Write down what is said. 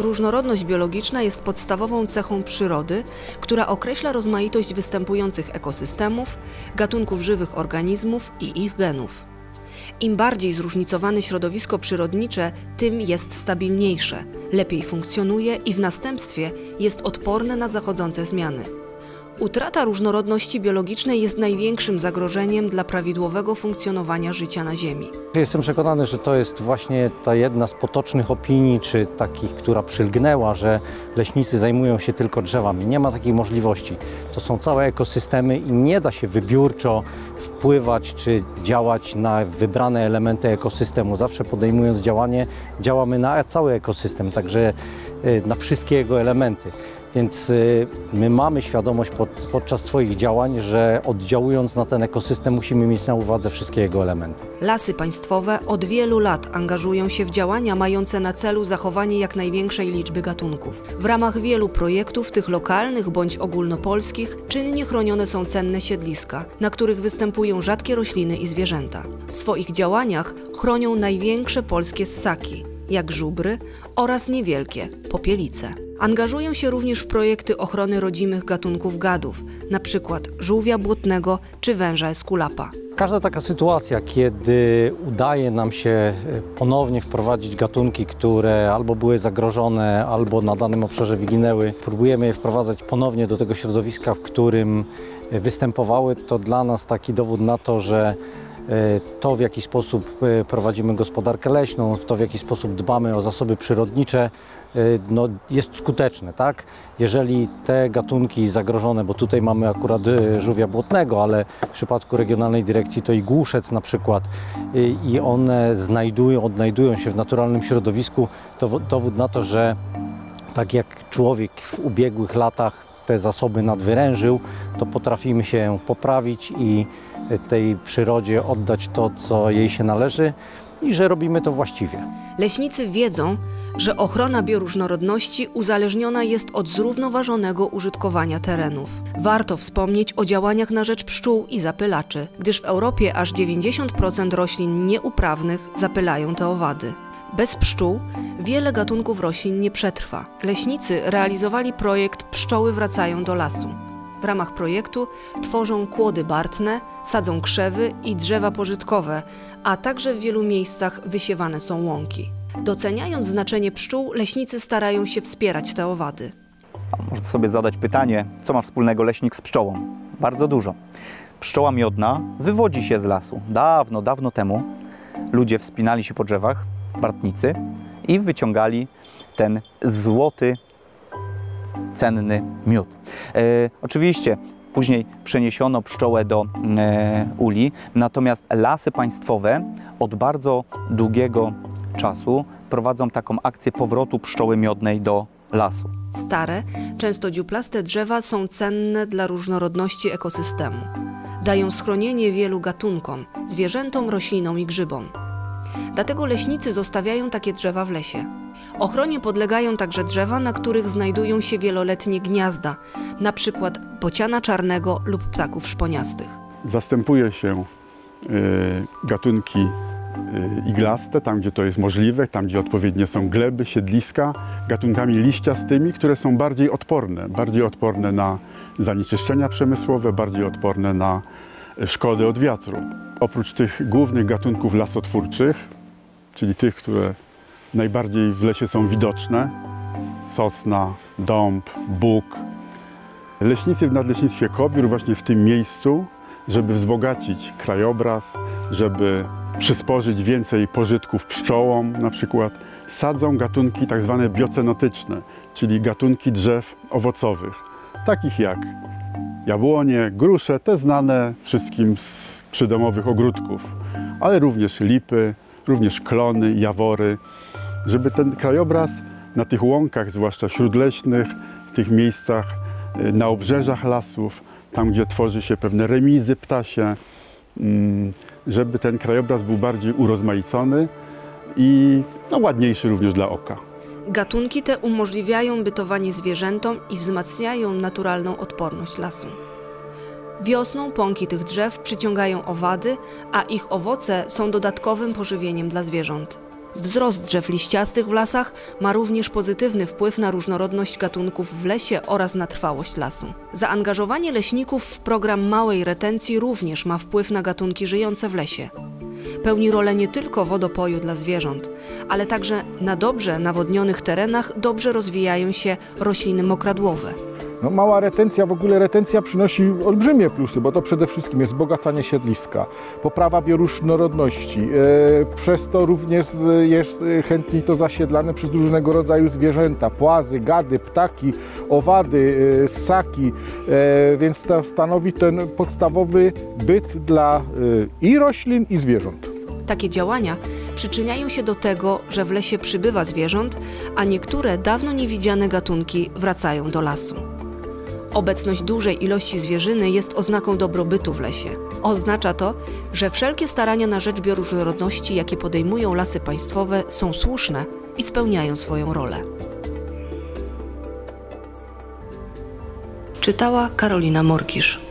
różnorodność biologiczna jest podstawową cechą przyrody, która określa rozmaitość występujących ekosystemów, gatunków żywych organizmów i ich genów. Im bardziej zróżnicowane środowisko przyrodnicze, tym jest stabilniejsze, lepiej funkcjonuje i w następstwie jest odporne na zachodzące zmiany. Utrata różnorodności biologicznej jest największym zagrożeniem dla prawidłowego funkcjonowania życia na Ziemi. Jestem przekonany, że to jest właśnie ta jedna z potocznych opinii, czy takich, która przylgnęła, że leśnicy zajmują się tylko drzewami. Nie ma takiej możliwości. To są całe ekosystemy i nie da się wybiórczo wpływać czy działać na wybrane elementy ekosystemu. Zawsze podejmując działanie, działamy na cały ekosystem, także na wszystkie jego elementy. Więc my mamy świadomość podczas swoich działań, że oddziałując na ten ekosystem musimy mieć na uwadze wszystkie jego elementy. Lasy państwowe od wielu lat angażują się w działania mające na celu zachowanie jak największej liczby gatunków. W ramach wielu projektów, tych lokalnych bądź ogólnopolskich, czynnie chronione są cenne siedliska, na których występują rzadkie rośliny i zwierzęta. W swoich działaniach chronią największe polskie ssaki, jak żubry oraz niewielkie popielice. Angażują się również w projekty ochrony rodzimych gatunków gadów, np. żółwia błotnego czy węża eskulapa. Każda taka sytuacja, kiedy udaje nam się ponownie wprowadzić gatunki, które albo były zagrożone, albo na danym obszarze wyginęły, próbujemy je wprowadzać ponownie do tego środowiska, w którym występowały, to dla nas taki dowód na to, że to, w jaki sposób prowadzimy gospodarkę leśną, w to, w jaki sposób dbamy o zasoby przyrodnicze, no, jest skuteczne, tak? Jeżeli te gatunki zagrożone, bo tutaj mamy akurat żółwia błotnego, ale w przypadku Regionalnej Dyrekcji to i głuszec na przykład, i one odnajdują się w naturalnym środowisku, to dowód na to, że tak jak człowiek w ubiegłych latach te zasoby nadwyrężył, to potrafimy się poprawić i tej przyrodzie oddać to, co jej się należy i że robimy to właściwie. Leśnicy wiedzą, że ochrona bioróżnorodności uzależniona jest od zrównoważonego użytkowania terenów. Warto wspomnieć o działaniach na rzecz pszczół i zapylaczy, gdyż w Europie aż 90% roślin nieuprawnych zapylają te owady. Bez pszczół wiele gatunków roślin nie przetrwa. Leśnicy realizowali projekt Pszczoły wracają do lasu. W ramach projektu tworzą kłody bartne, sadzą krzewy i drzewa pożytkowe, a także w wielu miejscach wysiewane są łąki. Doceniając znaczenie pszczół, leśnicy starają się wspierać te owady. Można sobie zadać pytanie, co ma wspólnego leśnik z pszczołą? Bardzo dużo. Pszczoła miodna wywodzi się z lasu. Dawno, dawno temu ludzie wspinali się po drzewach, bartnicy, i wyciągali ten złoty, cenny miód. Oczywiście później przeniesiono pszczołę do uli, natomiast lasy państwowe od bardzo długiego czasu prowadzą taką akcję powrotu pszczoły miodnej do lasu. Stare, często dziuplaste drzewa są cenne dla różnorodności ekosystemu. Dają schronienie wielu gatunkom, zwierzętom, roślinom i grzybom. Dlatego leśnicy zostawiają takie drzewa w lesie. Ochronie podlegają także drzewa, na których znajdują się wieloletnie gniazda, na przykład bociana czarnego lub ptaków szponiastych. Zastępuje się gatunki iglaste, tam gdzie to jest możliwe, tam gdzie odpowiednie są gleby, siedliska, gatunkami liściastymi, które są bardziej odporne na zanieczyszczenia przemysłowe, bardziej odporne na szkody od wiatru. Oprócz tych głównych gatunków lasotwórczych, czyli tych, które najbardziej w lesie są widoczne, sosna, dąb, bóg, leśnicy w Nadleśnictwie Kobiór właśnie w tym miejscu, żeby wzbogacić krajobraz, żeby przysporzyć więcej pożytków pszczołom na przykład, sadzą gatunki tak zwane biocenotyczne, czyli gatunki drzew owocowych, takich jak jabłonie, grusze, te znane wszystkim z przydomowych ogródków, ale również lipy, również klony, jawory, żeby ten krajobraz na tych łąkach, zwłaszcza śródleśnych, w tych miejscach na obrzeżach lasów, tam gdzie tworzy się pewne remizy ptasie, żeby ten krajobraz był bardziej urozmaicony i ładniejszy również dla oka. Gatunki te umożliwiają bytowanie zwierzętom i wzmacniają naturalną odporność lasu. Wiosną pąki tych drzew przyciągają owady, a ich owoce są dodatkowym pożywieniem dla zwierząt. Wzrost drzew liściastych w lasach ma również pozytywny wpływ na różnorodność gatunków w lesie oraz na trwałość lasu. Zaangażowanie leśników w program małej retencji również ma wpływ na gatunki żyjące w lesie. Pełni rolę nie tylko wodopoju dla zwierząt, ale także na dobrze nawodnionych terenach dobrze rozwijają się rośliny mokradłowe. No, mała retencja, w ogóle retencja przynosi olbrzymie plusy, bo to przede wszystkim jest wzbogacanie siedliska, poprawa bioróżnorodności, przez to również jest chętniej to zasiedlane przez różnego rodzaju zwierzęta, płazy, gady, ptaki, owady, ssaki, więc to stanowi ten podstawowy byt dla i roślin, i zwierząt. Takie działania przyczyniają się do tego, że w lesie przybywa zwierząt, a niektóre dawno niewidziane gatunki wracają do lasu. Obecność dużej ilości zwierzyny jest oznaką dobrobytu w lesie. Oznacza to, że wszelkie starania na rzecz bioróżnorodności, jakie podejmują lasy państwowe, są słuszne i spełniają swoją rolę. Czytała Karolina Morkisz.